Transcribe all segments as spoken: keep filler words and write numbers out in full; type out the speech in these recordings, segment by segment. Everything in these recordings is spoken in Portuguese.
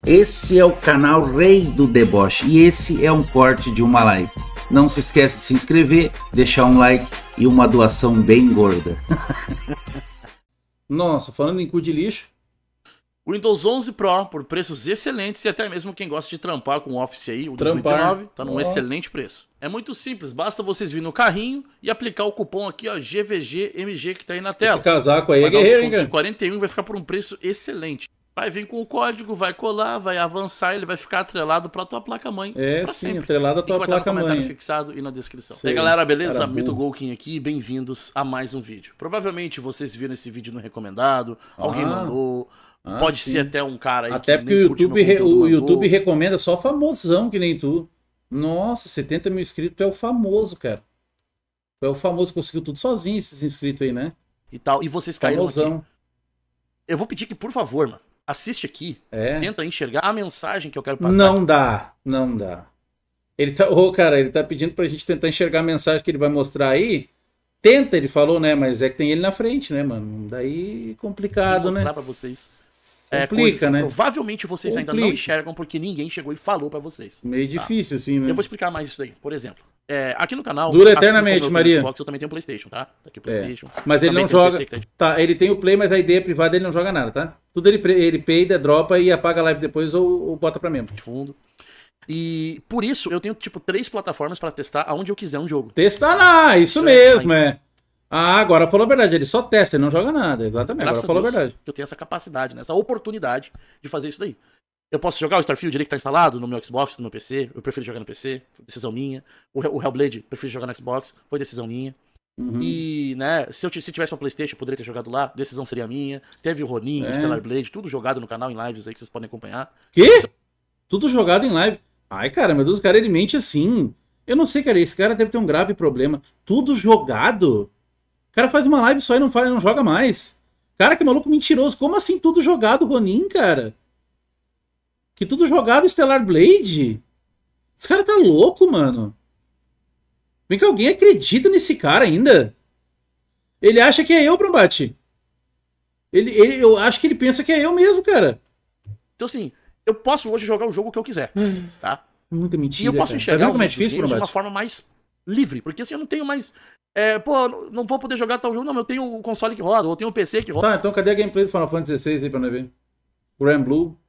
Esse é o canal Rei do Deboche e esse é um corte de uma live. Não se esqueça de se inscrever, deixar um like e uma doação bem gorda. Nossa, falando em cu de lixo. Windows onze Pro por preços excelentes e até mesmo quem gosta de trampar com o Office aí, o dois mil e Trampar. dezenove, tá num Oh. excelente preço. É muito simples, basta vocês virem no carrinho e aplicar o cupom aqui, ó, G V G M G que tá aí na tela. Esse casaco aí é Vai dar um guerreiro, hein, desconto cara? de quarenta e um e vai ficar por um preço excelente. Vai vir com o código, vai colar, vai avançar, ele vai ficar atrelado pra tua placa-mãe. É, pra sim, sempre. atrelado à Link tua vai estar no comentário placa-mãe. fixado e na descrição. Sei. E aí, galera, beleza? Cara Mito burro. Golkin aqui, bem-vindos a mais um vídeo. Provavelmente vocês viram esse vídeo no recomendado, alguém Ah. mandou, Ah, pode sim. ser até um cara aí Até que porque nem o curte meu YouTube, re- conteúdo o mandou. YouTube recomenda só famosão que nem tu. Nossa, setenta mil inscritos, tu é o famoso, cara. Tu é o famoso, conseguiu tudo sozinho esses inscritos aí, né? E tal, e vocês caíram aqui. Famosão. Eu vou pedir que, por favor, mano, assiste aqui, É. tenta enxergar a mensagem que eu quero passar. Não dá, não dá. Ele tá, ô, cara, ele tá pedindo pra gente tentar enxergar a mensagem que ele vai mostrar aí. Tenta, ele falou, né? Mas é que tem ele na frente, né, mano? Daí complicado, mostrar né? pra vocês é, Complica, coisas que né? provavelmente vocês ainda não Complica. enxergam porque ninguém chegou e falou pra vocês. Meio difícil, assim, né? Eu vou explicar mais isso daí. Por exemplo, é, aqui no canal, Dura assim eternamente, como eu tenho Maria. Xbox, eu também tenho PlayStation, tá? Tá aqui o PlayStation. Mas ele Também não tem o joga. P C que tá de Tá, ele tem o Play, mas a ideia privada ele não joga nada, tá? Tudo ele, pre- ele peida, dropa e apaga a live depois ou, ou bota pra membro. fundo. E por isso eu tenho tipo três plataformas pra testar aonde eu quiser um jogo. Testar lá, isso Isso é, mesmo, é. Ah, agora falou a verdade, ele só testa, ele não joga nada, exatamente, Graças agora falou a Deus verdade. que eu tenho essa capacidade, né, essa oportunidade de fazer isso daí. Eu posso jogar o Starfield ali que tá instalado no meu Xbox, no meu P C. Eu prefiro jogar no P C, foi decisão minha. O, Hell- o Hellblade, prefiro jogar no Xbox, foi decisão minha. Uhum. E, né, se eu t- se tivesse uma PlayStation, eu poderia ter jogado lá, decisão seria minha. Teve o Ronin, É. o Stellar Blade, tudo jogado no canal em lives aí que vocês podem acompanhar. Quê? Tudo jogado em live. Ai, cara, meu Deus, o cara ele mente assim. Eu não sei, cara, esse cara deve ter um grave problema. Tudo jogado? O cara faz uma live só e não, faz, não joga mais. Cara, que maluco mentiroso. Como assim tudo jogado, Ronin, cara? Que tudo jogado Stellar Blade? Esse cara tá louco, mano. Vem que alguém acredita nesse cara ainda. Ele acha que é eu, Brombate. Ele, ele, eu acho que ele pensa que é eu mesmo, cara. Então, assim, eu posso hoje jogar o jogo que eu quiser, tá? Muita mentira. E eu posso cara. enxergar Tá vendo o como é mundo dos difícil, games de uma Brombate? forma mais livre. Porque assim, eu não tenho mais. É, pô, não vou poder jogar tal jogo. Não, eu tenho o console que roda, ou eu tenho o P C que roda. Tá, então cadê a gameplay do Final Fantasy dezesseis aí pra nós ver? Grand Blue.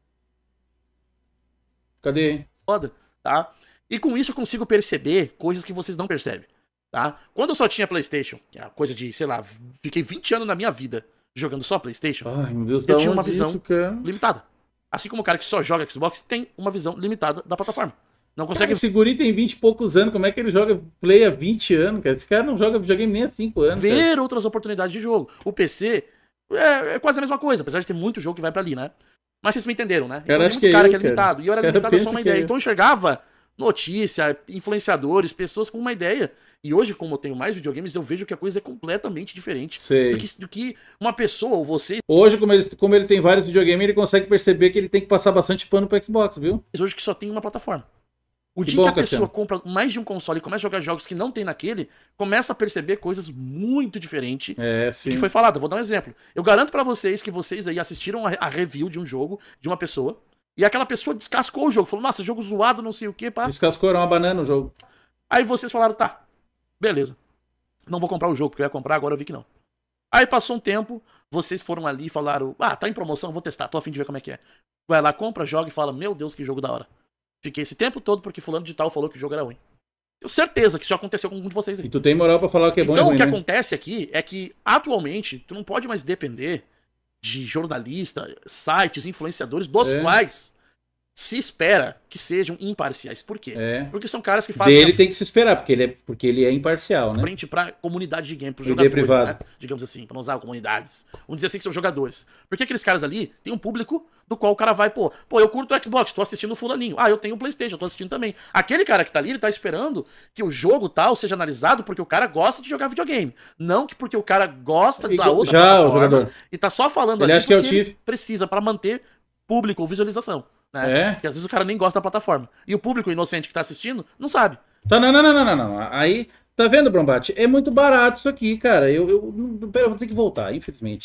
Cadê, hein? roda, tá? E com isso eu consigo perceber coisas que vocês não percebem, tá? Quando eu só tinha PlayStation, que é a coisa de, sei lá, fiquei vinte anos na minha vida jogando só PlayStation, Ai, meu Deus, Eu da tinha onde uma visão. isso, cara? limitada. Assim como o cara que só joga Xbox tem uma visão limitada da plataforma. Não Cara, consegue esse guri tem vinte e poucos anos, como é que ele joga Play há vinte anos, cara? Esse cara não joga videogame nem há cinco anos, cara. ver outras oportunidades de jogo. O P C é, é quase a mesma coisa, apesar de ter muito jogo que vai pra ali, né? Mas vocês me entenderam, né? Então, acho tem que é muito cara eu, que é cara. limitado. E eu era Cara, limitado a só pensa uma que é ideia. eu. Então eu enxergava notícia, influenciadores, pessoas com uma ideia. E hoje, como eu tenho mais videogames, eu vejo que a coisa é completamente diferente Sei. do que, do que uma pessoa ou vocês Hoje, como ele, como ele tem vários videogames, ele consegue perceber que ele tem que passar bastante pano pro Xbox, viu? hoje que só tem uma plataforma. O Que dia bom, que a pessoa Cassiano. compra mais de um console e começa a jogar jogos que não tem naquele, começa a perceber coisas muito diferentes É, do sim. que foi falado. Eu vou dar um exemplo. Eu garanto pra vocês que vocês aí assistiram a, a review de um jogo de uma pessoa e aquela pessoa descascou o jogo, falou, nossa, jogo zoado, não sei o que, pá. Descascou, era uma banana o jogo. Aí vocês falaram, tá, beleza. Não vou comprar o jogo, porque eu ia comprar, agora eu vi que não. Aí passou um tempo, vocês foram ali e falaram, ah, tá em promoção, vou testar, tô a fim de ver como é que é. Vai lá, compra, joga e fala, meu Deus, que jogo da hora. Fiquei esse tempo todo porque fulano de tal falou que o jogo era ruim. Tenho certeza que isso aconteceu com algum de vocês aí. E tu tem moral pra falar o que é bom Então e ruim, o que né? acontece aqui é que, atualmente, tu não pode mais depender de jornalistas, sites, influenciadores, dos É. quais se espera que sejam imparciais. Por quê? É. Porque são caras que fazem Dele a tem que se esperar, porque ele é, porque ele é imparcial, né? frente pra comunidade de game, pros Ideia jogadores, privada. né? Digamos assim, pra não usar comunidades. Vamos dizer assim que são jogadores. Porque aqueles caras ali têm um público do qual o cara vai, pô, pô, eu curto o Xbox, tô assistindo o fulaninho. Ah, eu tenho o PlayStation, tô assistindo também. Aquele cara que tá ali, ele tá esperando que o jogo tal seja analisado porque o cara gosta de jogar videogame. Não que porque o cara gosta da Igual- outra já, o plataforma jogador. e tá só falando Ele ali acha que é o porque ele Tiff. precisa pra manter público ou visualização. Né? É. Porque às vezes o cara nem gosta da plataforma. E o público inocente que tá assistindo não sabe. Tá, não, não, não, não, não, não. Aí, tá vendo, Brombate? É muito barato isso aqui, cara. Eu, eu, não- pera, eu vou ter que voltar, infelizmente.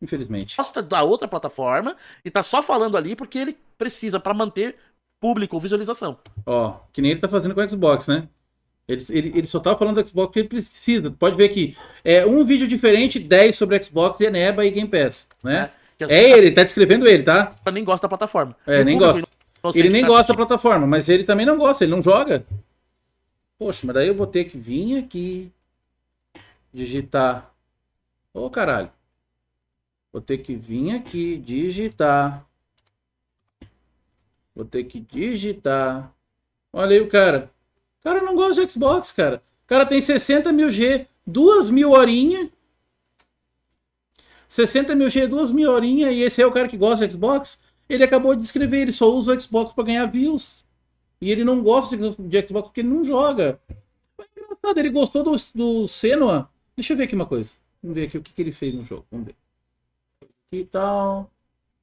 Infelizmente. Gosta da outra plataforma e tá só falando ali porque ele precisa pra manter público ou visualização. Ó, que nem ele tá fazendo com o Xbox, né? Ele, ele, ele só tá falando do Xbox porque ele precisa. Pode ver aqui. É um vídeo diferente, dez sobre Xbox, Eneba e Game Pass, né? É, é ele, tá descrevendo ele, tá? Eu nem gosta da plataforma. É, nem gosta. Ele nem gosta da plataforma, mas ele também não gosta, ele não joga. Poxa, mas daí eu vou ter que vir aqui, digitar. Ô, caralho. Vou ter que vir aqui, digitar. Vou ter que digitar. Olha aí o cara. O cara não gosta de Xbox, cara. O cara tem sessenta mil G, duas mil horinhas. sessenta mil G, duas mil horinhas. E esse é o cara que gosta de Xbox. Ele acabou de descrever, ele só usa o Xbox pra ganhar views. E ele não gosta de, de Xbox porque ele não joga. Foi engraçado, ele gostou do, do Senua. Deixa eu ver aqui uma coisa. Vamos ver aqui o que, que ele fez no jogo. Vamos ver. Que tal?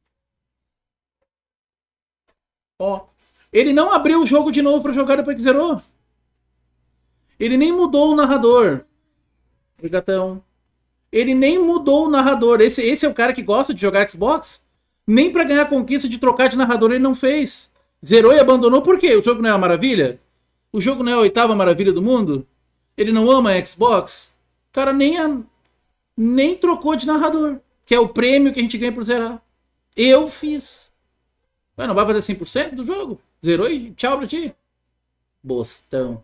Ó, ele não abriu o jogo de novo pra jogar depois que zerou. Ele nem mudou o narrador. Gatão. Ele nem mudou o narrador. Esse, esse é o cara que gosta de jogar Xbox? Nem pra ganhar a conquista de trocar de narrador ele não fez. Zerou e abandonou por quê? O jogo não é uma maravilha? O jogo não é a oitava maravilha do mundo? Ele não ama a Xbox? O cara nem, a, nem trocou de narrador. Que é o prêmio que a gente ganha por zerar. Eu fiz. Ué, não vai fazer cem por cento do jogo? Zerou e tchau pra ti. Bostão.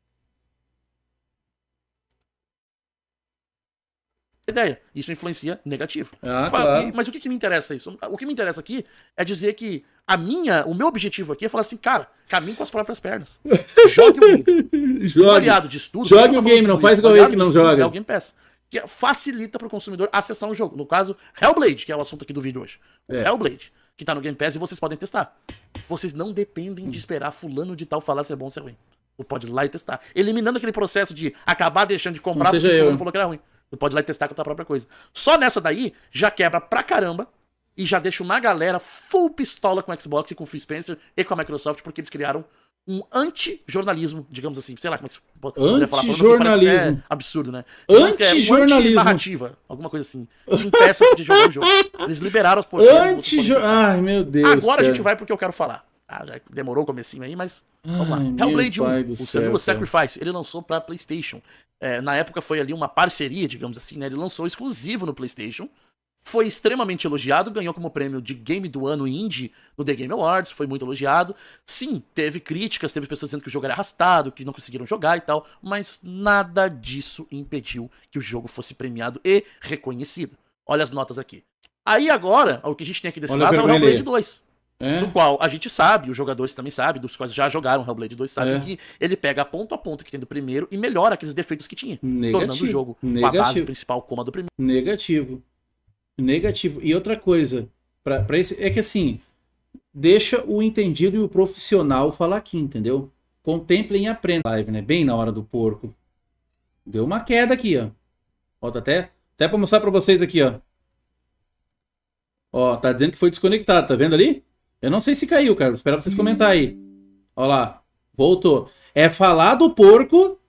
Ideia. Isso influencia negativo. Ah, mas, claro. mas o que, que me interessa isso? O que me interessa aqui é dizer que a minha, o meu objetivo aqui é falar assim, cara, caminhe com as próprias pernas. Jogue o game. Jogue. Um aliado de estudo. Jogue o game, não faz igual ele que não joga. É o Game Pass. Que facilita para o consumidor acessar um jogo. No caso, Hellblade, que é o assunto aqui do vídeo hoje. O é. Hellblade, que tá no Game Pass e vocês podem testar. Vocês não dependem de esperar fulano de tal falar se é bom ou se é ruim. Você pode ir lá e testar. Eliminando aquele processo de acabar deixando de comprar porque fulano falou que era ruim. Você pode ir lá e testar com a tua própria coisa. Só nessa daí, já quebra pra caramba e já deixa uma galera full pistola com o Xbox e com o Phil Spencer e com a Microsoft, porque eles criaram um anti-jornalismo, digamos assim. Sei lá como é que se pode falar. Anti-jornalismo. É absurdo, né? Anti-jornalismo. É um anti-narrativa, alguma coisa assim. Impeça de jogar o jogo. Eles liberaram os portugueses. Anti-jornalismo. Ai, meu Deus. Agora cara. a gente vai porque eu quero falar. Ah, já demorou o comecinho aí, mas vamos lá. Ai, Hellblade um, o céu, Sacrifice, ele lançou pra PlayStation. É, na época foi ali uma parceria, digamos assim, né? Ele lançou exclusivo no PlayStation. Foi extremamente elogiado, ganhou como prêmio de Game do Ano Indie no The Game Awards, foi muito elogiado. Sim, teve críticas, teve pessoas dizendo que o jogo era arrastado, que não conseguiram jogar e tal, mas nada disso impediu que o jogo fosse premiado e reconhecido. Olha as notas aqui. Aí agora, o que a gente tem aqui desse Olha lado é o Hellblade dois. É? No qual a gente sabe, os jogadores também sabem, dos quais já jogaram Hellblade dois, sabem É. que ele pega ponto a ponto que tem do primeiro e melhora aqueles defeitos que tinha, Negativo. tornando o jogo com a base principal como a do primeiro. Negativo. Negativo. E outra coisa, pra, pra esse, é que assim, deixa o entendido e o profissional falar aqui, entendeu? Contemplem e aprendam. Live, né? Bem na hora do porco. Deu uma queda aqui, ó. Ó, tá até, até pra mostrar pra vocês aqui, ó. Ó, tá dizendo que foi desconectado, tá vendo ali? Eu não sei se caiu, cara. Vou esperar vocês comentarem aí. Ó lá. Voltou. É falar do porco.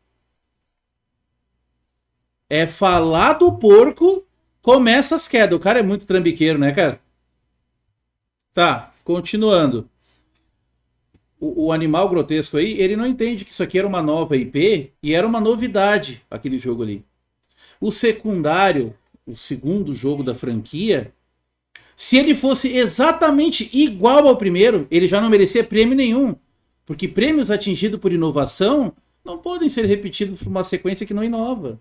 É falar do porco. Começa as quedas. O cara é muito trambiqueiro, né, cara? Tá. Continuando. O, o animal grotesco aí, ele não entende que isso aqui era uma nova I P e era uma novidade, aquele jogo ali. O secundário, o segundo jogo da franquia... Se ele fosse exatamente igual ao primeiro, ele já não merecia prêmio nenhum. Porque prêmios atingidos por inovação não podem ser repetidos por uma sequência que não inova.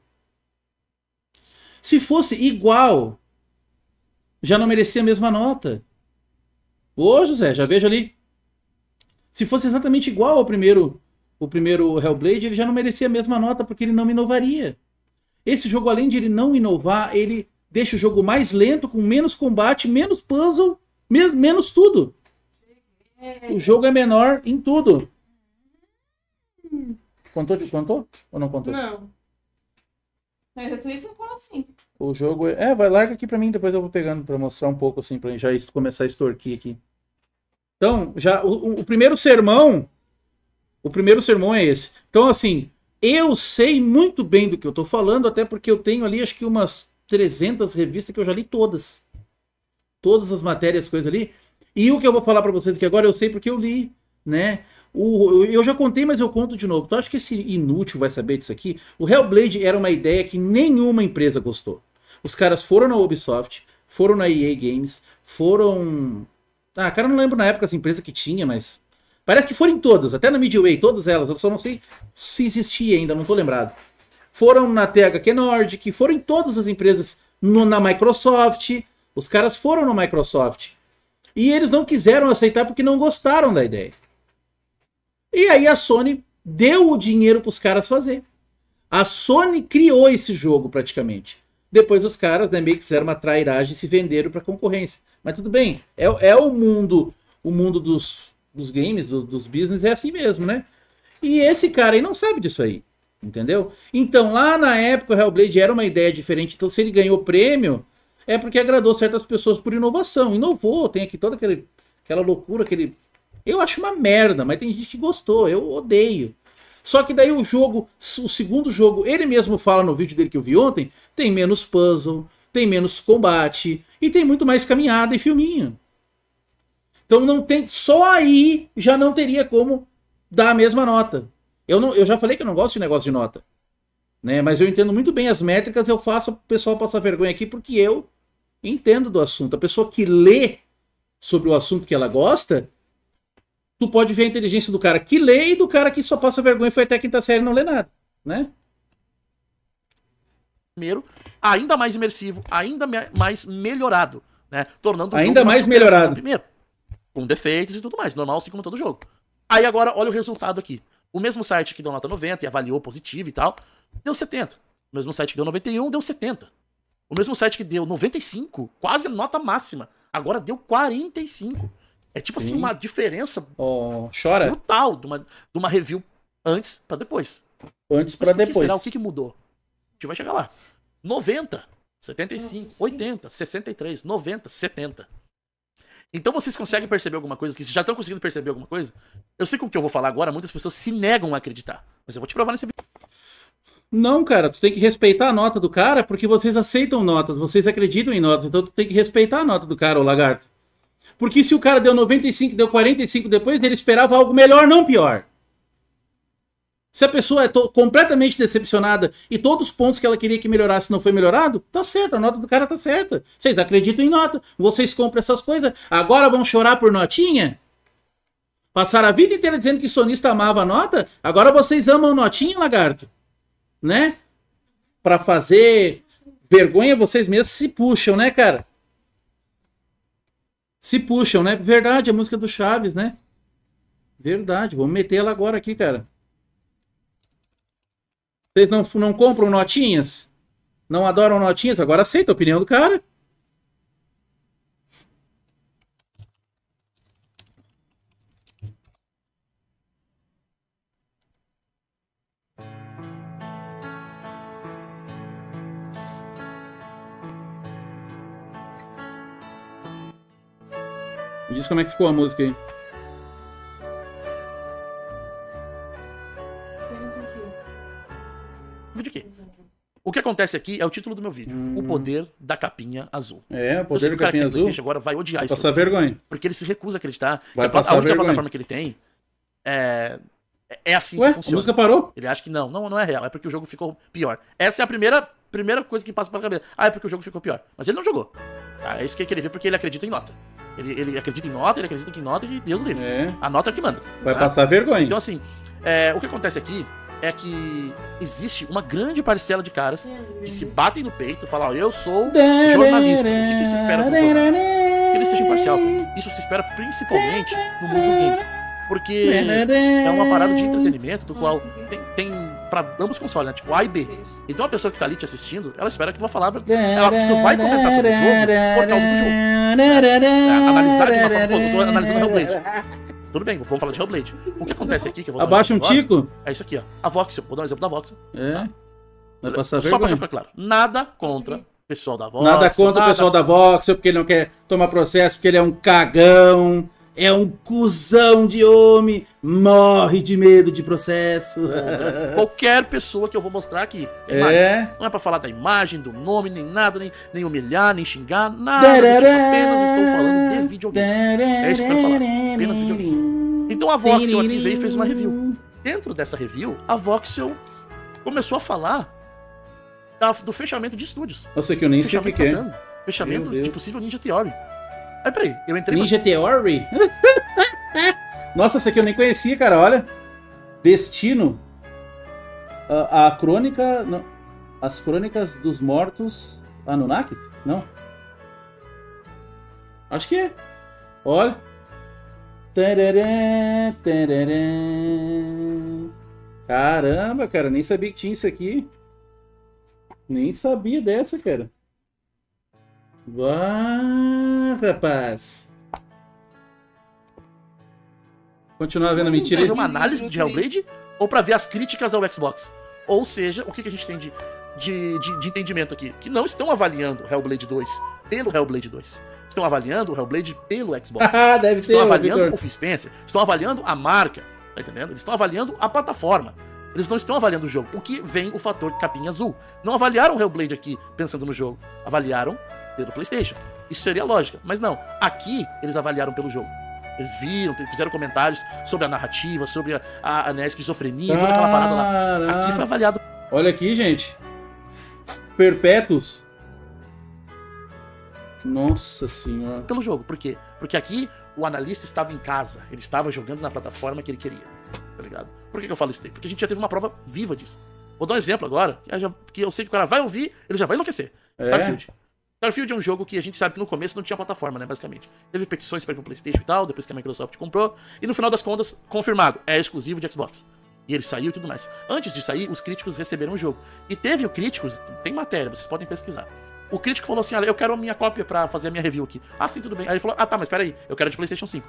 Se fosse igual, já não merecia a mesma nota. Ô, José, já vejo ali. Se fosse exatamente igual ao primeiro, o primeiro Hellblade, ele já não merecia a mesma nota, porque ele não inovaria. Esse jogo, além de ele não inovar, ele... deixa o jogo mais lento, com menos combate, menos puzzle, menos, menos tudo. O jogo é menor em tudo. Contou? Contou? Ou não contou? Não. Mas até isso eu falo assim. O jogo é... É, vai, larga aqui pra mim, depois eu vou pegando pra mostrar um pouco, assim, pra já começar a extorquir aqui. Então, já o, o primeiro sermão... O primeiro sermão é esse. Então, assim, eu sei muito bem do que eu tô falando, até porque eu tenho ali, acho que umas... trezentas revistas que eu já li todas. todas as matérias, coisas ali. E o que eu vou falar pra vocês aqui agora, eu sei porque eu li, né? O, eu já contei, mas eu conto de novo. Então acho que esse inútil vai saber disso aqui. O Hellblade era uma ideia que nenhuma empresa gostou. Os caras foram na Ubisoft, foram na E A Games, foram... Ah, cara, eu não lembro na época essa empresa que tinha, mas... Parece que foram em todas, até na Midway, todas elas. Eu só não sei se existia ainda, não tô lembrado. Foram na T H Q Nordic, foram em todas as empresas, no, na Microsoft. Os caras foram na Microsoft. E eles não quiseram aceitar porque não gostaram da ideia. E aí a Sony deu o dinheiro para os caras fazer. A Sony criou esse jogo praticamente. Depois os caras, né, meio que fizeram uma trairagem e se venderam para concorrência. Mas tudo bem, é, é o mundo, o mundo dos, dos games, do, dos business é assim mesmo, né? E esse cara aí não sabe disso aí, entendeu? Então lá na época o Hellblade era uma ideia diferente. Então se ele ganhou prêmio, é porque agradou certas pessoas por inovação. Inovou, tem aqui toda aquele, aquela loucura, aquele... Eu acho uma merda, mas tem gente que gostou, eu odeio. Só que daí o jogo, o segundo jogo, ele mesmo fala no vídeo dele que eu vi ontem, tem menos puzzle, tem menos combate e tem muito mais caminhada e filminho. Então não tem, só aí já não teria como dar a mesma nota. Eu, não, eu já falei que eu não gosto de negócio de nota, né? Mas eu entendo muito bem as métricas, eu faço o pessoal passar vergonha aqui porque eu entendo do assunto. A pessoa que lê sobre o assunto que ela gosta... Tu pode ver a inteligência do cara que lê e do cara que só passa vergonha e foi até a quinta série e não lê nada, né? Primeiro, ainda mais imersivo, ainda me mais melhorado, né? Tornando o ainda jogo mais melhorado. Primeiro, com defeitos e tudo mais, normal assim como todo jogo. Aí agora, olha o resultado aqui. O mesmo site que deu nota noventa e avaliou positivo e tal, deu setenta. O mesmo site que deu noventa e um, deu setenta. O mesmo site que deu noventa e cinco, quase nota máxima, agora deu quarenta e cinco. É tipo Sim. assim, uma diferença oh, chora. brutal de uma, de uma review antes pra depois. Antes pra depois. Será? O que, que mudou? A gente vai chegar lá. noventa, setenta e cinco, Nossa, oitenta, sessenta e três, noventa, setenta. Então vocês conseguem perceber alguma coisa? Que vocês já estão conseguindo perceber alguma coisa? Eu sei que o que eu vou falar agora, muitas pessoas se negam a acreditar. Mas eu vou te provar nesse vídeo. Não, cara, tu tem que respeitar a nota do cara porque vocês aceitam notas, vocês acreditam em notas. Então tu tem que respeitar a nota do cara, ô lagarto. Porque se o cara deu noventa e cinco, deu quarenta e cinco depois, ele esperava algo melhor, não pior. Se a pessoa é completamente decepcionada e todos os pontos que ela queria que melhorasse não foi melhorado, tá certo, a nota do cara tá certa. Vocês acreditam em nota, vocês compram essas coisas, agora vão chorar por notinha? Passaram a vida inteira dizendo que sonista amava a nota, agora vocês amam notinha, lagarto? Né? Pra fazer vergonha, vocês mesmos se puxam, né, cara? Se puxam, né? Verdade, a música do Chaves, né? Verdade, vamos meter ela agora aqui, cara. Vocês não, não compram notinhas? Não adoram notinhas? Agora aceita a opinião do cara. Me diz como é que ficou a música aí. Vídeo aqui. O que acontece aqui é o título do meu vídeo. Hum. O poder da capinha azul. É, o poder da capinha azul. O cara que agora vai odiar isso. Passar vergonha. Porque ele se recusa a acreditar. Vai a, passar a única vergonha. plataforma que ele tem é, é assim Ué, que funciona. A música parou? Ele acha que não, não, não é real. É porque o jogo ficou pior. Essa é a primeira, primeira coisa que passa pela cabeça. Ah, é porque o jogo ficou pior. Mas ele não jogou. Ah, é isso que ele vê porque ele acredita em nota. Ele, ele acredita em nota, ele acredita que em nota e Deus livre. É. A nota é que manda. Vai tá? passar vergonha. Então assim, é, o que acontece aqui é que existe uma grande parcela de caras que se batem no peito e falam, ó, eu sou jornalista. O que, que se espera do jornalista? Que ele seja imparcial. Isso se espera principalmente no mundo dos games. Porque é uma parada de entretenimento do qual tem, tem pra ambos consoles, né? Tipo A e B. Então a pessoa que tá ali te assistindo, ela espera que tu vá falar, ela, que tu vai comentar sobre o jogo por causa do jogo. Né? Analisar de uma forma, pô, eu tô analisando Hellblade. Tudo bem, vamos falar de Hellblade. O que acontece aqui, que eu vou Abaixa um agora, tico? É isso aqui, ó. A Voxel, vou dar um exemplo da Voxel. É. Tá? Vai passar Só vergonha. pra ficar claro. Nada contra o pessoal da Voxel. Nada contra nada... o pessoal da Voxel, porque ele não quer tomar processo, porque ele é um cagão, é um cuzão de homem. Morre de medo de processo. Qualquer pessoa que eu vou mostrar aqui. Tem É. mais. Não é pra falar da imagem, do nome, nem nada, nem, nem humilhar, nem xingar, nada. do tipo, apenas estou falando de videogame. É isso que eu quero falar. Apenas videogame. Então a Voxel aqui veio e fez uma review. Dentro dessa review, a Voxel começou a falar da- do fechamento de estúdios. Nossa, que eu nem sei o que Fechamento que é. da Tango. Fechamento Meu Deus. de possível Ninja Theory. Aí peraí, eu entrei Ninja Theory? Nossa, essa aqui eu nem conhecia, cara, olha. Destino. A, a crônica... Não. As crônicas dos mortos... Anunnakis? Não. Acho que é. Olha. Tarará, tarará. Caramba, cara, nem sabia que tinha isso aqui. Nem sabia dessa, cara. Uau, rapaz. Continuar vendo a mentira pra aí. ver uma análise de Hellblade ou pra ver as críticas ao Xbox. Ou seja, o que, que a gente tem de, de, de, de entendimento aqui? Que não estão avaliando Hellblade dois pelo Hellblade dois. Estão avaliando o Hellblade pelo Xbox. Ah, deve Estão ter, avaliando Victor. o Phil Spencer. Estão avaliando a marca. Tá entendendo? Eles estão avaliando a plataforma. Eles não estão avaliando o jogo. O que vem o fator capinha azul. Não avaliaram o Hellblade aqui pensando no jogo. Avaliaram pelo PlayStation. Isso seria lógica. Mas não. Aqui eles avaliaram pelo jogo. Eles viram, fizeram comentários sobre a narrativa, sobre a, a, a, né, a esquizofrenia, toda aquela parada lá. Caraca. Aqui foi avaliado. Olha aqui, gente. Perpétuos. Nossa senhora. Pelo jogo. Por quê? Porque aqui o analista estava em casa. Ele estava jogando na plataforma que ele queria. Tá ligado? Por que, que eu falo isso daí? Porque a gente já teve uma prova viva disso. Vou dar um exemplo agora, que eu, já, que eu sei que o cara vai ouvir, ele já vai enlouquecer. É? Starfield. Starfield é um jogo que a gente sabe que no começo não tinha plataforma, né, basicamente. Teve petições para ir pro PlayStation e tal, depois que a Microsoft comprou, e no final das contas, confirmado, é exclusivo de Xbox. E ele saiu e tudo mais. Antes de sair, os críticos receberam o jogo. E teve o críticos, tem matéria, vocês podem pesquisar. O crítico falou assim, olha, eu quero a minha cópia pra fazer a minha review aqui. Ah, sim, tudo bem. Aí ele falou, ah tá, mas peraí, eu quero de PlayStation cinco.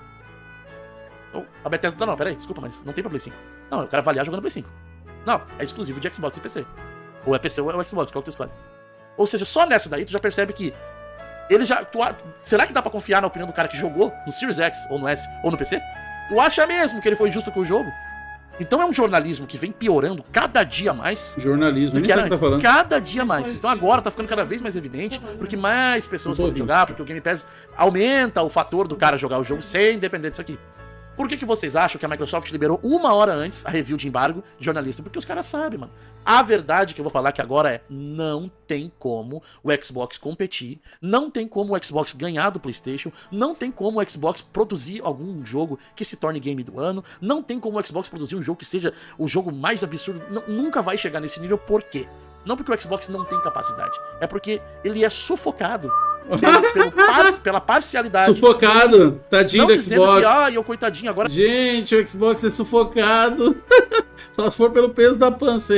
Então, a Bethesda, não, peraí, desculpa, mas não tem pra Play cinco. Não, eu quero avaliar jogando Play cinco. Não, é exclusivo de Xbox e P C. Ou é P C ou é o Xbox, qual que tu escolhe? Ou seja, só nessa daí tu já percebe que ele já... Tu, será que dá pra confiar na opinião do cara que jogou no Series X, ou no S, ou no P C? Tu acha mesmo que ele foi justo com o jogo? Então é um jornalismo que vem piorando cada dia mais Jornalismo, do nem que era sabe o que antes. tá falando. Cada dia mais. Então agora tá ficando cada vez mais evidente, porque mais pessoas podem jogar, porque o Game Pass aumenta o fator do cara jogar o jogo sem depender disso aqui. Por que, que vocês acham que a Microsoft liberou uma hora antes a review de embargo de jornalista? Porque os caras sabem, mano. A verdade que eu vou falar aqui agora é, não tem como o Xbox competir, não tem como o Xbox ganhar do PlayStation, não tem como o Xbox produzir algum jogo que se torne game do ano, não tem como o Xbox produzir um jogo que seja o jogo mais absurdo, não, nunca vai chegar nesse nível, por quê? Não porque o Xbox não tem capacidade, é porque ele é sufocado pelo, pelo par, pela parcialidade. Sufocado, tadinho Não do dizendo Xbox. que, ah, eu coitadinho agora. Gente, o Xbox é sufocado. Só se for pelo peso da pança.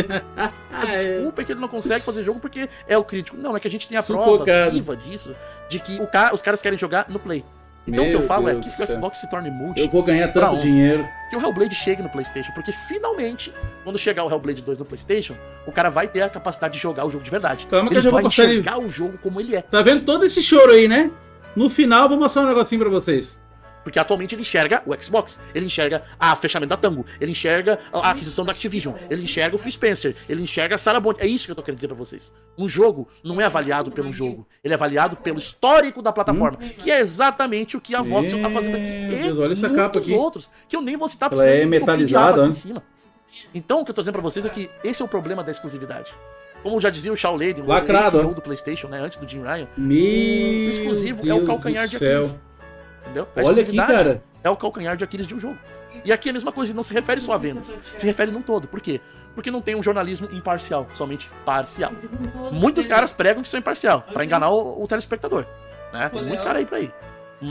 A desculpa é que ele não consegue fazer jogo porque é o crítico. Não, é que a gente tem a Sufocado. prova viva disso, de que o ca... os caras querem jogar no Play. Então Meu o que eu falo Deus é que do o céu. Xbox se torne multi, Eu vou ganhar Pra tanto onde? dinheiro. que o Hellblade chegue no PlayStation, porque finalmente, quando chegar o Hellblade dois no PlayStation, o cara vai ter a capacidade de jogar o jogo de verdade. Calma que ele eu já vou vai passar ele- enxergar o jogo como ele é. Tá vendo todo esse choro aí, né? No final, eu vou mostrar um negocinho pra vocês. Porque atualmente ele enxerga o Xbox, ele enxerga a fechamento da Tango, ele enxerga a aquisição da Activision, ele enxerga o Phil Spencer, ele enxerga a Sarah Bond. É isso que eu tô querendo dizer pra vocês. Um jogo não é avaliado pelo jogo, ele é avaliado pelo histórico da plataforma, que é exatamente o que a Voxel tá fazendo aqui. Meu E Deus, olha essa capa muitos aqui. outros, que eu nem vou citar, Ela é senão eu vou pedir metalizada, água aqui né? em cima. Então o que eu tô dizendo pra vocês é que esse é o problema da exclusividade. Como já dizia o Shaw Lady, o Lacrado, C E O ó. do PlayStation, né, antes do Jim Ryan, Meu o exclusivo é o Deus calcanhar do de céu. Aquiles. Entendeu? A Olha aqui, exclusividade cara. é o calcanhar de Aquiles de um jogo. E aqui é a mesma coisa, e não se refere só a vendas, se refere num todo. Por quê? Porque não tem um jornalismo imparcial, somente parcial. Muitos caras pregam que são imparcial, pra enganar o, o telespectador, né? Tem muito cara aí pra ir.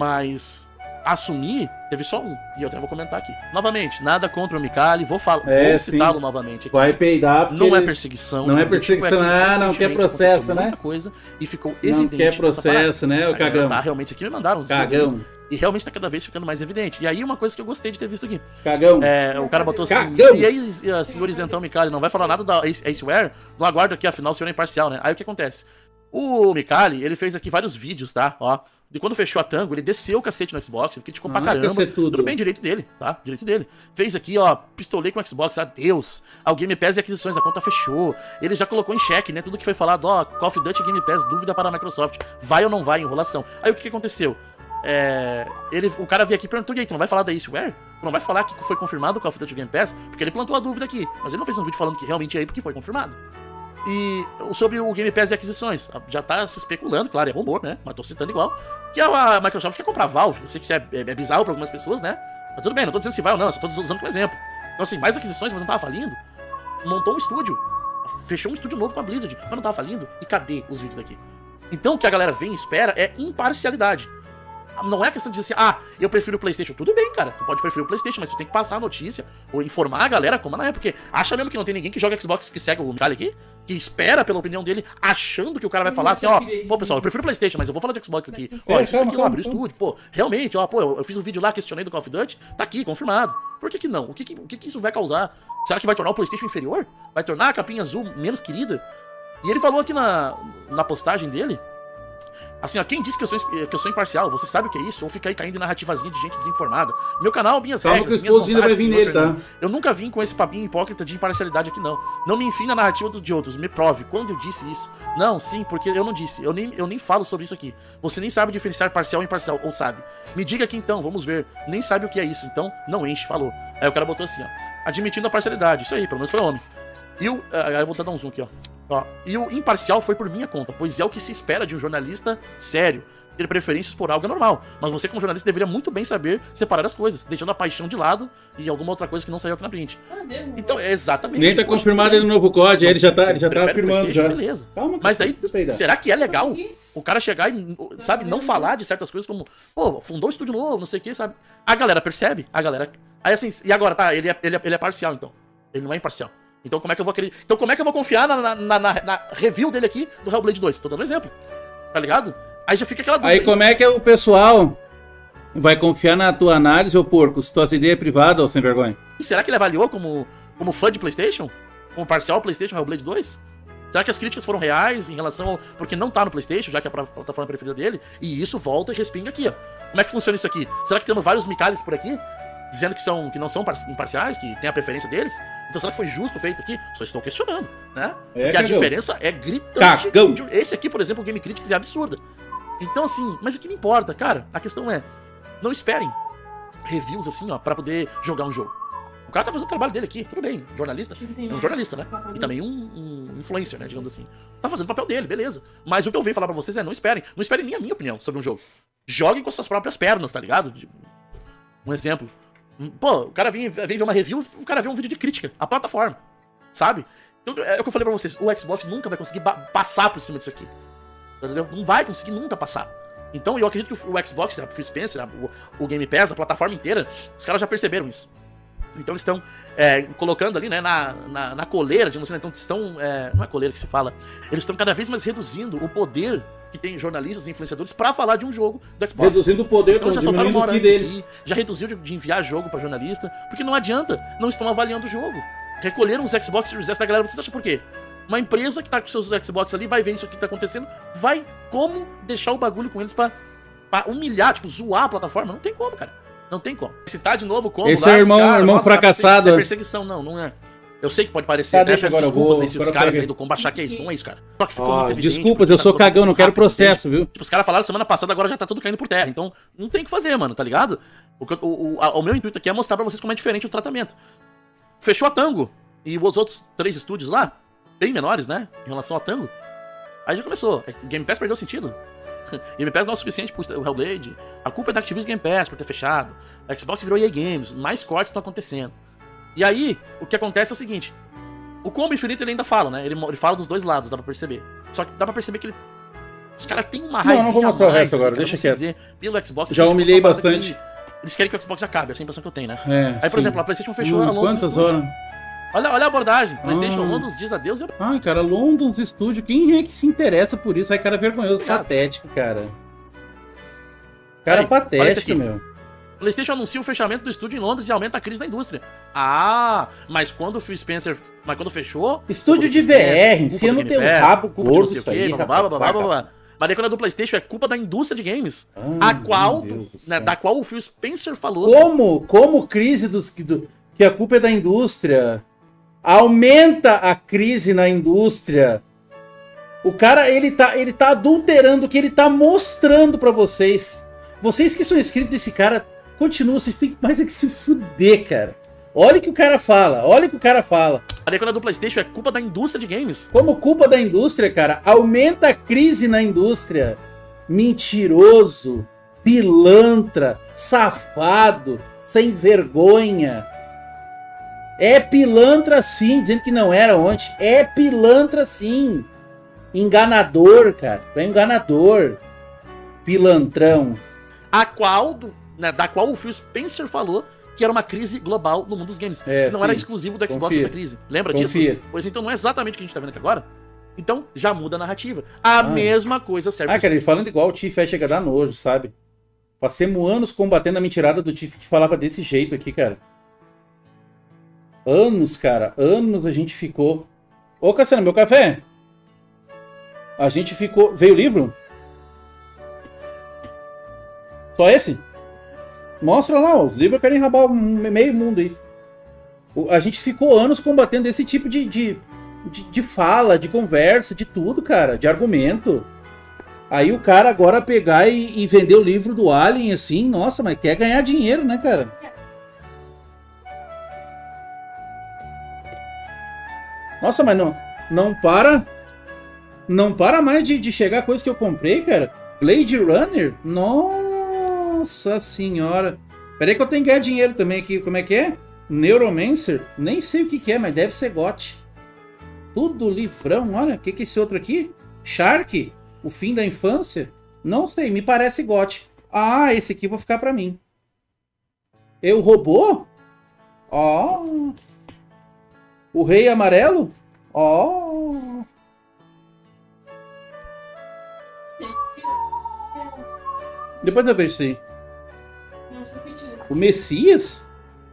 Mas assumir, teve só um, e eu até vou comentar aqui. Novamente, nada contra o Mikali, vou, fal- É, vou sim. citá-lo novamente aqui. Vai peidar porque Não é ele perseguição. não é nada do tipo, perseguição, que ah, não recentemente quer processo, aconteceu né? muita coisa e ficou não evidente. quer nessa processo, né, o parada. A galera cagão. Tá, realmente aqui me mandaram uns vídeos Cagão. aí, e realmente tá cada vez ficando mais evidente. E aí uma coisa que eu gostei de ter visto aqui. Cagão. É, o cara botou assim, Cagão. e aí, eh, senhor Isentão Mikali, não vai falar nada da Ace- Aceware? Não aguardo aqui, afinal o senhor é imparcial, né? Aí o que acontece? O Mikali, ele fez aqui vários vídeos, tá? Ó, de quando fechou a Tango, ele desceu o cacete no Xbox, ele criticou Ah, pra caramba. quer ser tudo. Tudo bem, direito dele, tá? Direito dele. Fez aqui, ó, pistolei com o Xbox, adeus. Ah, o Game Pass e aquisições, a conta fechou. Ele já colocou em xeque, né? Tudo que foi falado, ó, Call of Duty Game Pass, dúvida para a Microsoft. Vai ou não vai, enrolação. Aí o que, que aconteceu? É, ele, o cara veio aqui e perguntou, e aí, tu não vai falar da Aceware? Tu não vai falar que foi confirmado o Call of Duty Game Pass? Porque ele plantou a dúvida aqui. Mas ele não fez um vídeo falando que realmente é aí porque foi confirmado. E sobre o Game Pass e aquisições, já tá se especulando, claro, é rumor, né? Mas tô citando igual. Que a Microsoft quer comprar a Valve. Eu sei que isso é, é, é bizarro pra algumas pessoas, né? Mas tudo bem, não tô dizendo se vai ou não, eu só tô usando como exemplo. Então, assim, mais aquisições, mas não tava falindo. Montou um estúdio. Fechou um estúdio novo com a Blizzard, mas não tava falindo. E cadê os vídeos daqui? Então, o que a galera vem e espera é imparcialidade. Não é questão de dizer assim, ah, eu prefiro o PlayStation. Tudo bem, cara, tu pode preferir o PlayStation, mas tu tem que passar a notícia ou informar a galera como ela é. Porque acha mesmo que não tem ninguém que joga Xbox que segue o Micali aqui? Que espera pela opinião dele, achando que o cara vai falar assim, ó, pô, pessoal, eu prefiro o PlayStation, mas eu vou falar de Xbox aqui. Ó, isso aqui eu abri o estúdio, pô, realmente, ó, pô, eu, eu fiz um vídeo lá, questionei do Call of Duty, tá aqui, confirmado. Por que que não? O que que, o que que isso vai causar? Será que vai tornar o PlayStation inferior? Vai tornar a capinha azul menos querida? E ele falou aqui na, na postagem dele, assim, ó, quem disse que eu, sou, que eu sou imparcial, você sabe o que é isso? Ou fica aí caindo em narrativazinha de gente desinformada. Meu canal, minhas Calma regras, que minhas o esposo vai vir nele, tá? Eu nunca vim com esse papinho hipócrita de imparcialidade aqui, não. Não me enfim na narrativa de outros, me prove. Quando eu disse isso? Não, sim, porque eu não disse. Eu nem, eu nem falo sobre isso aqui. Você nem sabe diferenciar parcial e imparcial, ou sabe? Me diga aqui então, vamos ver. Nem sabe o que é isso, então não enche, falou. Aí o cara botou assim, ó. Admitindo a parcialidade. Isso aí, pelo menos foi homem. E o... Aí eu vou tentar dar um zoom aqui, ó. ó. E o imparcial foi por minha conta, pois é o que se espera de um jornalista sério. Ter preferências por algo é normal, mas você como jornalista deveria muito bem saber separar as coisas, deixando a paixão de lado e alguma outra coisa que não saiu aqui na print. Então, é exatamente. Nem tá confirmado ele no novo código, ele já tá, ele já tá afirmando já. Beleza. Calma, mas daí, será que é legal o cara chegar e, sabe, não falar de certas coisas como, pô, fundou um estúdio novo, não sei o que, sabe? A galera percebe, a galera... Aí assim, e agora, tá, ele é, ele é, ele é parcial então, ele não é imparcial. Então como é que eu vou acreditar? Então como é que eu vou confiar na, na, na, na, na review dele aqui do Hellblade dois? Tô dando um exemplo, tá ligado? Aí já fica aquela dúvida. Aí como é que o pessoal vai confiar na tua análise, ô porco, se tua ideia é privada, ou sem vergonha? E será que ele avaliou como, como fã de PlayStation? Como parcial PlayStation Hellblade dois? Será que as críticas foram reais em relação ao... Porque não tá no PlayStation, já que é a plataforma preferida dele, e isso volta e respinga aqui, ó. Como é que funciona isso aqui? Será que temos vários Micales por aqui? Dizendo que, são, que não são imparciais, que tem a preferência deles? Então será que foi justo feito aqui? Só estou questionando, né? É, Porque a cagão. diferença é gritante. Cagão. Esse aqui, por exemplo, o Game Critics é absurda. Então assim, mas o que me importa, cara? A questão é, não esperem reviews assim, ó, pra poder jogar um jogo. O cara tá fazendo o trabalho dele aqui, tudo bem, jornalista. É um jornalista, né? E também um, um influencer, né, digamos assim. Tá fazendo o papel dele, beleza. Mas o que eu venho falar pra vocês é, não esperem. Não esperem nem a minha opinião sobre um jogo. Joguem com suas próprias pernas, tá ligado? Um exemplo. Pô, o cara vem, vem ver uma review, o cara vê um vídeo de crítica à plataforma, sabe? Então, é o que eu falei pra vocês, o Xbox nunca vai conseguir passar por cima disso aqui. Entendeu? Não vai conseguir nunca passar. Então eu acredito que o Xbox, o Phil Spencer, o, o Game Pass, a plataforma inteira, os caras já perceberam isso. Então eles estão é, colocando ali, né, na, na, na coleira, digamos assim, então estão, é, não é coleira que se fala, eles estão cada vez mais reduzindo o poder que tem jornalistas e influenciadores pra falar de um jogo do Xbox. Reduzindo o poder, então já soltaram uma hora antes deles. aqui, já reduziu de, de enviar jogo pra jornalista, porque não adianta, não estão avaliando o jogo. Recolheram os Xbox Series S da galera, vocês acham por quê? Uma empresa que tá com seus Xbox ali, vai ver isso aqui que tá acontecendo, vai como deixar o bagulho com eles pra, pra humilhar, tipo, zoar a plataforma? Não tem como, cara. Não tem como. Citar de novo como... Esse lá, é irmão, cara, irmão nossa, fracassado. É perseguição, não, não é. Eu sei que pode parecer, tá, né? Deixa agora, desculpas eu vou, aí se os caras aí do combo achar que é isso, não é isso, cara. Só que ficou ah, muito evidente. Desculpas, eu sou cagão, não quero processo, viu? Tipo, os caras falaram semana passada, agora já tá tudo caindo por terra. Então, não tem o que fazer, mano, tá ligado? O, o, o, a, o meu intuito aqui é mostrar pra vocês como é diferente o tratamento. Fechou a Tango e os outros três estúdios lá, bem menores, né, em relação a Tango. Aí já começou. Game Pass perdeu sentido. Game Pass não é o suficiente pro Hellblade. A culpa é da Activision Game Pass por ter fechado. A Xbox virou E A Games. Mais cortes estão acontecendo. E aí, o que acontece é o seguinte. O combo infinito ele ainda fala, né? Ele, ele fala dos dois lados, dá pra perceber. Só que dá pra perceber que ele... Os caras têm uma raiva. Não, não vou mostrar o resto agora, deixa quieto. Dizer, pelo Xbox, já humilhei bastante. Que eles querem que o Xbox acabe, essa é a impressão que eu tenho, né? É, aí, por sim. exemplo, a PlayStation fechou hum, a London. Quantas horas? Olha, olha a abordagem. PlayStation ah. London diz adeus e... Ai, cara, London Studio. Quem é que se interessa por isso? Ai, cara vergonhoso, Obrigado. patético, cara. Cara aí, patético, meu. PlayStation anuncia o fechamento do estúdio em Londres e aumenta a crise da indústria. Ah, mas quando o Phil Spencer... Mas quando fechou... Estúdio de V R, enfia no teu rabo gordo isso aí, blá, blá, blá, blá, blá. Mas daí quando é do PlayStation é culpa da indústria de games, Ah, a qual, meu Deus do né, céu. da qual o Phil Spencer falou. Como? Como crise dos, do, que a culpa é da indústria? Aumenta a crise na indústria. O cara, ele tá, ele tá adulterando o que ele tá mostrando pra vocês. Vocês que são inscritos desse cara, continuam, vocês têm mais é que se fuder, cara. Olha o que o cara fala, olha o que o cara fala. Mas daí quando é do PlayStation é culpa da indústria de games. Como culpa da indústria, cara, aumenta a crise na indústria. Mentiroso, pilantra, safado, sem vergonha. É pilantra sim, dizendo que não era ontem. É pilantra sim. Enganador, cara. É enganador. Pilantrão. A qual, do, né, da qual o Phil Spencer falou que era uma crise global no mundo dos games. É, que não sim. era exclusivo do Xbox Confia. essa crise. Lembra Confia. disso? Pois então não é exatamente o que a gente tá vendo aqui agora. Então já muda a narrativa. A Ah. mesma coisa serve Ah, pra cara, ele falando igual o Tiff aí chega a dar nojo, sabe? Passemos anos combatendo a mentirada do Tiff que falava desse jeito aqui, cara. Anos, cara. Anos a gente ficou... Ô, Cassiano, meu café? A gente ficou... Veio o livro? Só esse? Mostra lá, os livros querem rabar meio mundo aí. O- A gente ficou anos combatendo esse tipo de, de, de, de fala, de conversa, de tudo, cara. De argumento. Aí o cara agora pegar e, e vender o livro do Alien, assim, nossa, mas quer ganhar dinheiro, né, cara? Nossa, mas não, não para... Não para mais de, de chegar coisa que eu comprei, cara. Blade Runner? Nossa senhora. Peraí que eu tenho que ganhar dinheiro também aqui. Como é que é? Neuromancer? Nem sei o que, que é, mas deve ser gote. Tudo livrão. Olha, o que, que é esse outro aqui? Shark? O fim da infância? Não sei, me parece gote. Ah, esse aqui eu vou ficar pra mim. Eu robô? Ó. O Rei Amarelo? Ó. Depois eu vejo isso aí. Não sei o que tira. O Messias?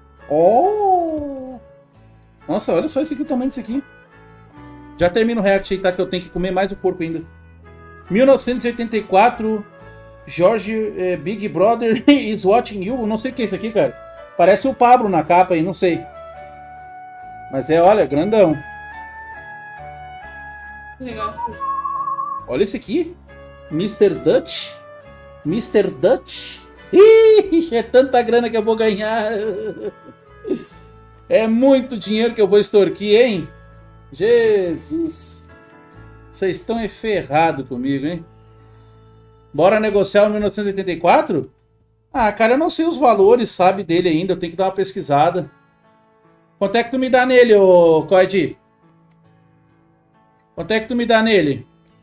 Oh! Nossa, olha só esse aqui, o tamanho disso aqui. Já termina o react aí, tá? Que eu tenho que comer mais o porco ainda. mil novecentos e oitenta e quatro. George eh, Big Brother is watching you. Não sei o que é isso aqui, cara. Parece o Pablo na capa aí, não sei. Mas é, olha, grandão. Legal. Olha esse aqui. mister Dutch. mister Dutch. Ih, é tanta grana que eu vou ganhar. É muito dinheiro que eu vou extorquir, hein? Jesus. Vocês estão ferrados comigo, hein? Bora negociar o mil novecentos e oitenta e quatro? Ah, cara, eu não sei os valores, sabe, dele ainda. Eu tenho que dar uma pesquisada. Quanto é que tu me dá nele, ô Coed? Quanto é que tu me dá nele?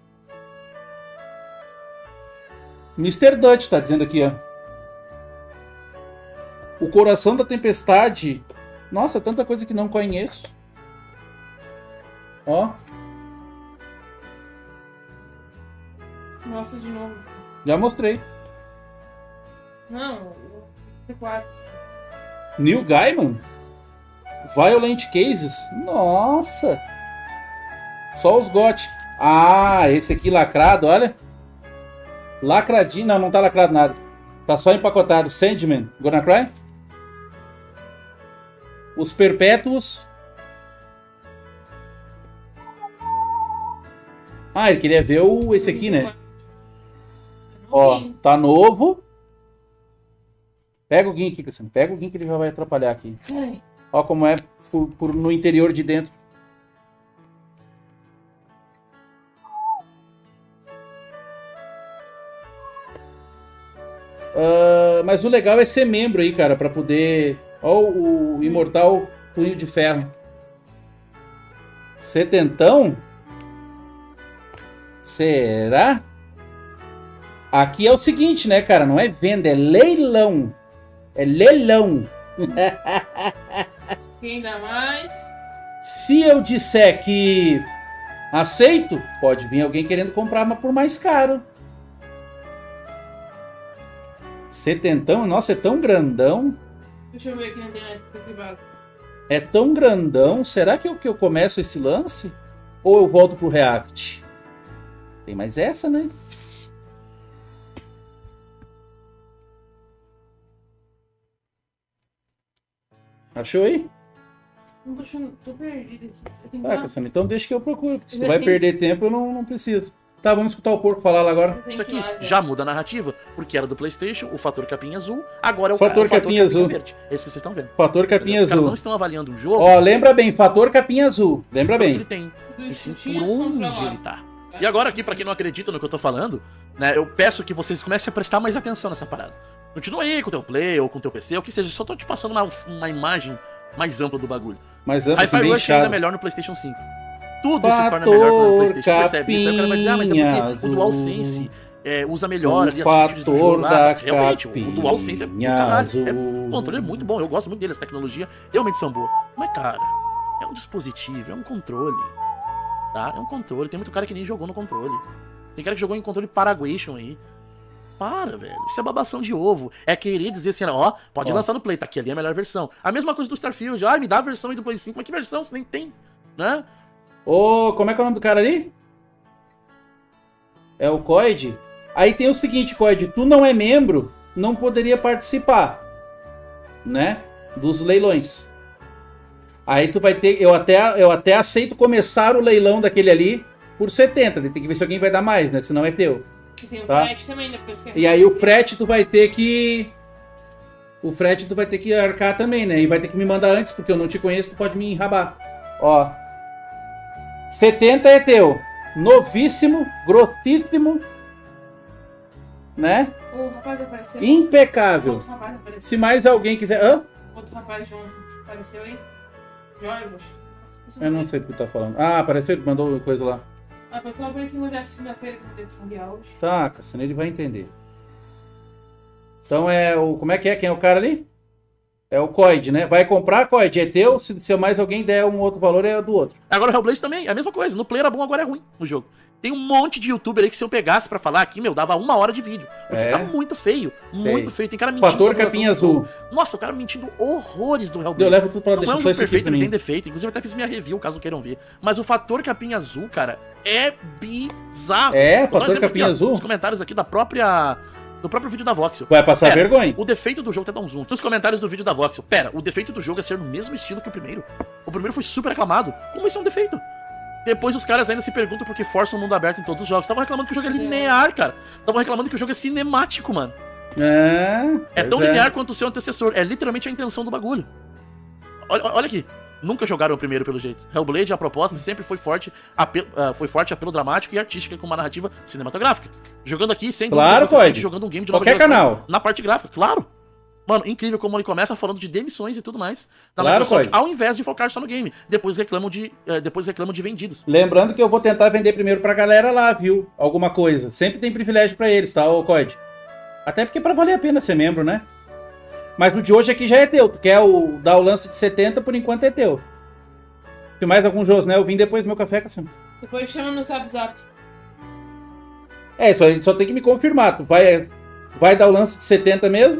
mister Dutch tá dizendo aqui, ó. O Coração da Tempestade. Nossa, tanta coisa que não conheço. Ó. Mostra de novo. Já mostrei. Não, o T quatro. Neil Gaiman. Violent Cases. Nossa. Só os got. Ah, esse aqui lacrado, olha. Lacradinho. Não, não tá lacrado nada. Tá só empacotado. Sandman. Gonna Cry? Os Perpétuos. Ah, ele queria ver o, esse aqui, né? Ó, tá novo. Pega o Gin aqui, Cassiano. Pega o Gin que ele já vai atrapalhar aqui. Sai. Ó como é por, por- no interior de dentro. Ah, mas o legal é ser membro aí, cara, pra poder... Ó o, o Imortal Punho de Ferro. Setentão? Será? Aqui é o seguinte, né, cara? Não é venda, é leilão. É leilão. Quem dá mais? Se eu disser que aceito, pode vir alguém querendo comprar, mas por mais caro. Setentão, nossa, é tão grandão. Deixa eu ver aqui na internet, tá privado. É tão grandão. Será que eu, que eu começo esse lance? Ou eu volto pro React? Tem mais essa, né? Achou aí? Não tô achando, tô perdido aqui. Eu tenho que Ah, dar- Cassiano, então deixa que eu procuro. Porque se Eu tu já vai tenho- perder tempo, eu não, não preciso. Tá, vamos escutar o porco falar lá agora. eu tenho Isso que ir aqui lá, já muda a narrativa, porque era do PlayStation, o fator capinha azul, agora é o, Fator ca- o fator capinha azul. verde. É isso que vocês estão vendo. Fator capinha Os caras não azul. estão avaliando o jogo Ó, lembra bem, fator capinha azul. Lembra pelo que ele bem. tem, Tudo e isso sim que por tinha, compra onde lá. ele tá. E agora aqui, pra quem não acredita no que eu tô falando, né, eu peço que vocês comecem a prestar mais atenção nessa parada. Continua aí com o teu Play ou com o teu P C, ou que seja, só tô te passando uma, uma imagem mais ampla do bagulho. Mas antes, Hi-Fi bem Rush ainda é chato. melhor no PlayStation cinco. Tudo se torna melhor no PlayStation. Você percebe isso? Aí o cara vai dizer, ah, mas é porque o Capinha DualSense é, usa melhor O ali as features do jogo. fator Ah, da realmente, o DualSense é do caralho. azul. É, o controle é muito bom, eu gosto muito dele, as tecnologias realmente são boas. Mas, cara, é um dispositivo, é um controle. Tá? É um controle. Tem muito cara que nem jogou no controle. Tem cara que jogou em controle Paraguation aí. Para, velho. Isso é babação de ovo. É querer dizer assim, ó, pode Ó. lançar no Play, tá aqui ali é a melhor versão. A mesma coisa do Starfield. Ah, me dá a versão aí do Play cinco. Mas que versão? Você nem tem, né? Ô, como é que é o nome do cara ali? É o Coid? Aí tem o seguinte, Coid, tu não é membro, não poderia participar, né? Dos leilões. Aí tu vai ter, eu até, eu até aceito começar o leilão daquele ali por setenta, tem que ver se alguém vai dar mais, né? Senão é teu. E tem o Tá. frete também, depois que é. E aí o frete tu vai ter que... O frete tu vai ter que arcar também, né? E vai ter que me mandar antes, porque eu não te conheço, tu pode me enrabar. Ó. setenta é teu. Novíssimo, grossíssimo, né? O rapaz apareceu. Impecável. Outro rapaz apareceu. Se mais alguém quiser... Hã? Outro rapaz junto apareceu aí. Jorgos. Eu não sei do que tu tá falando. Ah, apareceu, mandou coisa lá. Ah, foi logo aqui no dia segunda-feira que eu devo enviar hoje. Tá, Cassiano, ele vai entender. Então é o... Como é que é? Quem é o cara ali? É o Coid, né? Vai comprar, Coid, é teu. Se, se mais alguém der um outro valor, é do outro. Agora o Hellblade também, é a mesma coisa. No Play era bom, agora é ruim no jogo. Tem um monte de youtuber aí que se eu pegasse pra falar aqui, meu, dava uma hora de vídeo. Porque É? tá muito feio. Sei. Muito feio. Tem cara mentindo. Fator na duração capinha do jogo. azul. Nossa, o cara mentindo horrores do Hellblade. Eu levo tudo pra lá, Não é deixa um só jogo isso aqui perfeito, pra ele mim. tem defeito. Inclusive, eu até fiz minha review, caso queiram ver. Mas o fator capinha azul, cara, é bizarro. É, Vou dar um fator exemplo capinha aqui, ó, azul. Nos comentários aqui da própria... Do próprio vídeo da Voxel. Vai passar Pera, vergonha. O defeito do jogo, até dar um zoom. Nos comentários do vídeo da Voxel. Pera, o defeito do jogo é ser no mesmo estilo que o primeiro. O primeiro foi super aclamado. Como isso é um defeito? Depois os caras ainda se perguntam por que forçam o mundo aberto em todos os jogos. Estavam reclamando que o jogo é linear, cara. Estavam reclamando que o jogo é cinemático, mano. É, É pois tão linear quanto o seu antecessor. É literalmente a intenção do bagulho. Olha, olha aqui. Nunca jogaram o primeiro pelo jeito. Hellblade, a proposta sempre foi forte, apelo, uh, foi forte apelo dramático e artística com uma narrativa cinematográfica. Jogando aqui, sem Claro, você pode. sente jogando um game de nova Qualquer geração canal. na parte gráfica, claro. Mano, incrível como ele começa falando de demissões e tudo mais da Claro, Microsoft, pode. ao invés de focar só no game. Depois reclamam de, uh, depois reclamam de vendidos. Lembrando que eu vou tentar vender primeiro pra galera lá, viu? Alguma coisa. Sempre tem privilégio pra eles, tá, ô Coid? Até porque é pra valer a pena ser membro, né? Mas o de hoje aqui já é teu. Tu quer o, dar o lance de setenta, por enquanto é teu. Se mais algum Josné eu vim depois do meu café, Cassiano. Depois chama no zap zap. É, só, a gente só tem que me confirmar. Tu vai, vai dar o lance de setenta mesmo?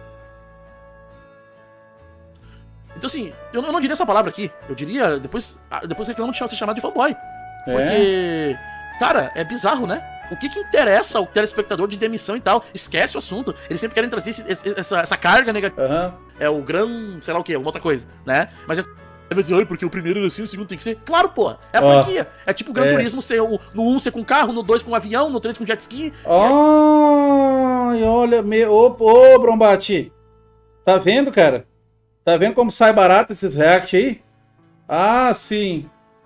Então assim, eu não, eu não diria essa palavra aqui. Eu diria, depois, ah, depois reclamam de ser chamado de fanboy. É. Porque, cara, é bizarro, né? O que que interessa ao telespectador de demissão e tal? Esquece o assunto. Eles sempre querem trazer esse- esse- essa, essa carga negativa. Aham. É o gran, sei lá o que, alguma outra coisa, né? Mas é... Ele vai dizer, "Ai, porque o primeiro era assim, o segundo tem que ser." Claro, pô. É a Ó. franquia. É tipo o Gran É. Turismo ser o, no um ser com carro, no dois com avião, no três com jet ski. Ai, olha, me... ô, ô, Brombati. Tá vendo, cara? Tá vendo como sai barato esses react aí? Ah, sim.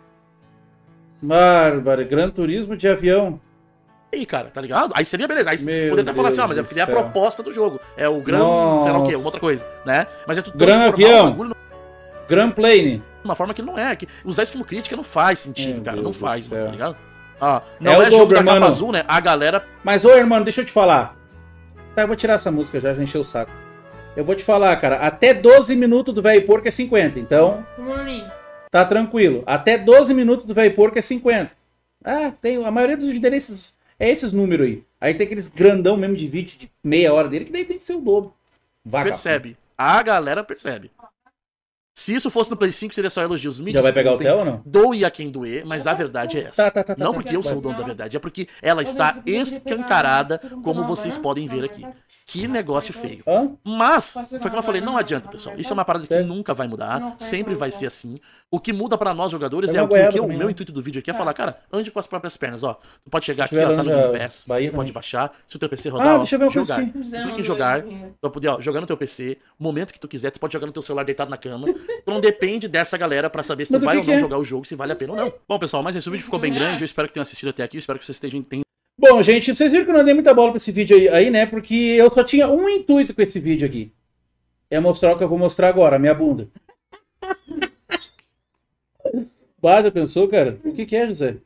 Bárbaro, Gran Turismo de avião. E aí, cara, tá ligado? Aí seria beleza. Aí Meu poderia até falar assim, ó, Deus mas é do porque é a céu. proposta do jogo. É o Gran, sei lá o que, uma outra coisa, né? Mas é tudo Gran transformar o avião. bagulho Gran Plane. de uma forma que não é. Que usar isso como crítica não faz sentido, Meu cara. Deus não do faz, céu. tá ligado? Ah, não É é, o jogo dobro, da capa mano. azul, né? A galera. Mas, ô, irmão, deixa eu te falar. Tá, eu vou tirar essa música já, já encheu o saco. Eu vou te falar, cara. Até doze minutos do velho porco é cinquenta. Então, Morninho. tá tranquilo. Até doze minutos do velho porco é cinquenta. Ah, tem. A maioria dos vídeos dele é esses, é esses números aí. Aí tem aqueles grandão mesmo de vídeo de meia hora dele, que daí tem que ser o dobro. Vagabundo. Percebe. A galera percebe. Se isso fosse no Play cinco, seria só elogios. Me Já vai pegar o desculpem, Theo ou não? Doe a quem doer, mas a verdade é essa. Tá, tá, tá, tá, Não tá. porque eu sou o dono da verdade, é porque ela está escancarada, como vocês podem ver aqui. Que negócio feio. Hã? Mas, foi como eu falei, não adianta, pessoal. Isso é uma parada que Certo. nunca vai mudar, Não, faz sempre não, vai não. ser assim. O que muda pra nós jogadores Tem é uma o que, o goiaba que o também, meu né? intuito do vídeo aqui é Tá. falar, cara, ande com as próprias pernas, ó. Tu pode chegar Se aqui, ó, tiver tá no laranja, Game Pass, Bahia tu pode também. baixar, se o teu P C rodar, Ah, ó, deixa eu ver uma coisa jogar. aqui. Tu clica em Zero, jogar, dois, tu vai poder, ó, jogar no teu P C, momento que tu quiser, tu pode jogar no teu celular deitado na cama. Tu não depende dessa galera pra saber se tu Mas do vai que ou que não é? jogar o jogo, se vale a pena ou não. Bom, pessoal, mas esse vídeo ficou bem grande, eu espero que tenham assistido até aqui, eu espero que vocês estejam entendendo. Bom, gente, vocês viram que eu não dei muita bola pra esse vídeo aí, aí, né? Porque eu só tinha um intuito com esse vídeo aqui. É mostrar o que eu vou mostrar agora, a minha bunda. Bah, já pensou, cara? O que que é, José?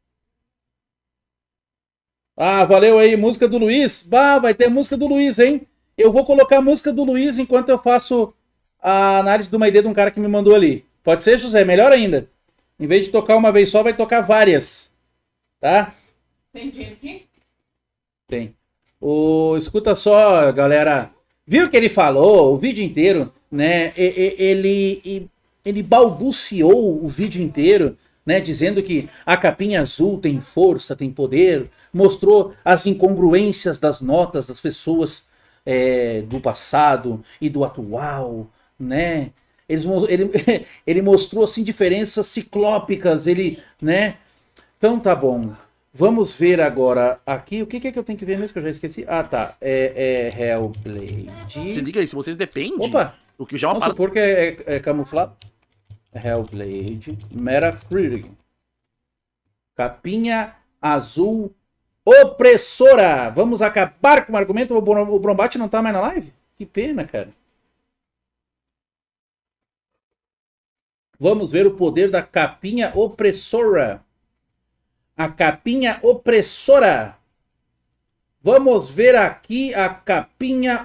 Ah, valeu aí, música do Luiz. Bah, vai ter música do Luiz, hein? Eu vou colocar a música do Luiz enquanto eu faço a análise de uma I D de um cara que me mandou ali. Pode ser, José? Melhor ainda. Em vez de tocar uma vez só, vai tocar várias. Tá? Tem dinheiro aqui? Tem. O, escuta só, galera. Viu o que ele falou o vídeo inteiro, né? E- e- Ele, e- ele balbuciou o vídeo inteiro, né? Dizendo que a capinha azul tem força, tem poder. Mostrou as incongruências das notas das pessoas é, do passado e do atual, né? Eles, mo- ele, ele mostrou assim diferenças ciclópicas, ele, né? Então tá bom. Vamos ver agora aqui. O que que é que eu tenho que ver mesmo que eu já esqueci? Ah, tá. É, é Hellblade. Se liga aí, se vocês dependem, Opa! o que já é uma Vamos parada. supor que é, é, é camuflado. Hellblade. Metacritic. Capinha azul opressora. Vamos acabar com o argumento. O Brom- o Brombate não tá mais na live? Que pena, cara. Vamos ver o poder da capinha opressora. A capinha opressora. Vamos ver aqui a capinha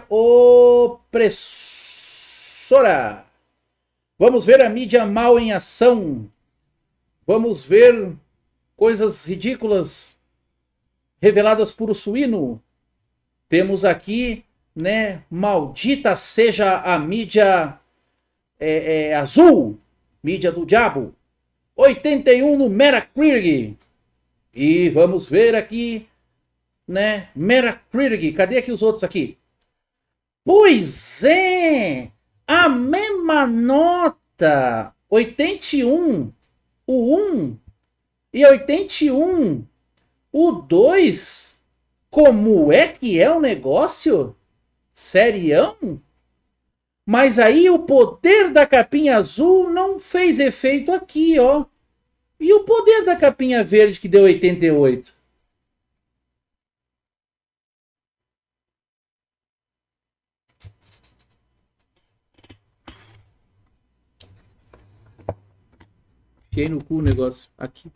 opressora. Vamos ver a mídia mal em ação. Vamos ver coisas ridículas reveladas por o suíno. Temos aqui, né? Maldita seja a mídia é, é, azul. Mídia do diabo. oitenta e um no Metacritic. E vamos ver aqui, né? Metacritic. Cadê aqui os outros aqui? Pois é! A mesma nota. oitenta e um. O um. E oitenta e um. O dois. Como é que é o negócio? Serião? Mas aí o poder da capinha azul não fez efeito aqui, ó. E o poder da capinha verde que deu oitenta e oito? Fiquei no cu o negócio. Aqui.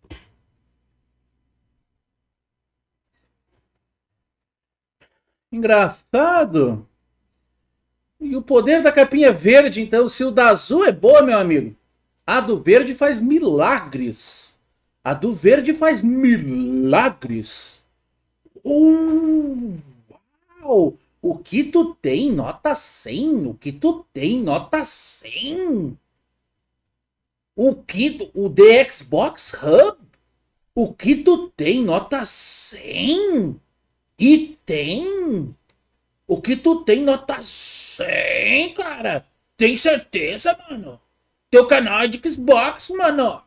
Engraçado. E o poder da capinha verde, então, se o da azul é boa, meu amigo, a do verde faz milagres. A do verde faz milagres. Uh, uau! O que tu tem nota cem? O que tu tem nota cem? O que tu, o The Xbox Hub? O que tu tem nota cem? E tem? O que tu tem nota cem, cara? Tem certeza, mano? Teu canal é de Xbox, mano.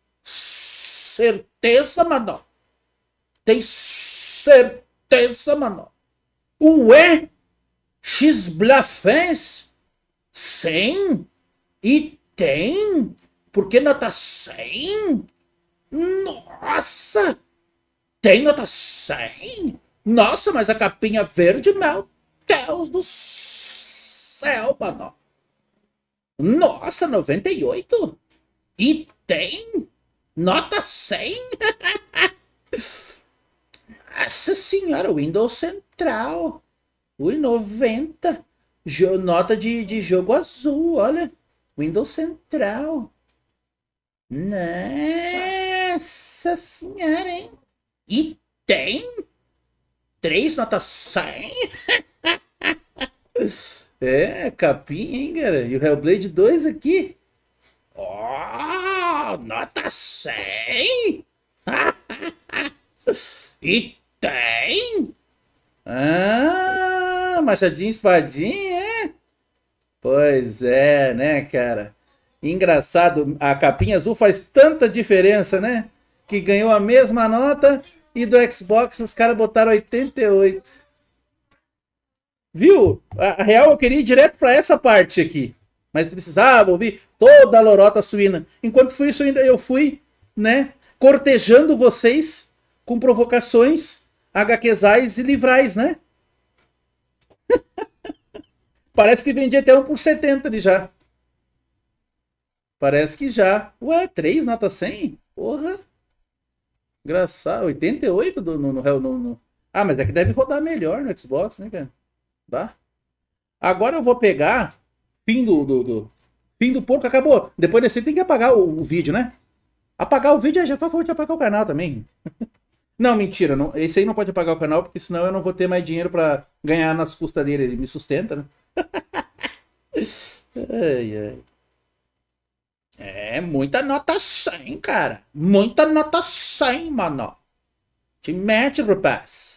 Certeza, mano. Tem certeza, mano. Ué? X-Blafens? cem? E tem? Por que nota cem? Nossa! Tem nota cem? Nossa, mas a capinha verde, meu Deus do céu, mano. Nossa, noventa e oito? E tem? Nota cem? Nossa senhora, Windows Central. Ui, noventa. Jo- nota de, de jogo azul, olha. Windows Central. Nossa senhora, hein? E tem? Três nota cem? É, capinha, hein, cara? E o Hellblade dois aqui? Oh, nota cem? E tem? Ah, Ah, Machadinho Espadinha, é? Pois é, né, cara? Engraçado, a capinha azul faz tanta diferença, né? Que ganhou a mesma nota e do Xbox os caras botaram oitenta e oito. Viu? A real eu queria ir direto para essa parte aqui. Mas precisava ouvir toda a lorota suína. Enquanto foi isso, ainda eu fui, né, cortejando vocês com provocações HQsais e livrais, né? Parece que vendi até um por setenta ali já. Parece que já. Ué, três nota cem? Porra. Engraçado. oitenta e oito do, no, no, no, no... Ah, mas é que deve rodar melhor no Xbox, né, cara? Tá? Agora eu vou pegar... Fim do, do, do... Fim do porco, acabou. Depois desse tem que apagar o, o vídeo, né? Apagar o vídeo, já foi favor de apagar o canal também. Não, mentira. Não, esse aí não pode apagar o canal, porque senão eu não vou ter mais dinheiro pra ganhar nas custas dele. Ele me sustenta, né? Ai, ai. É, muita nota cem, cara. Muita nota cem, mano. Te mete, rapaz.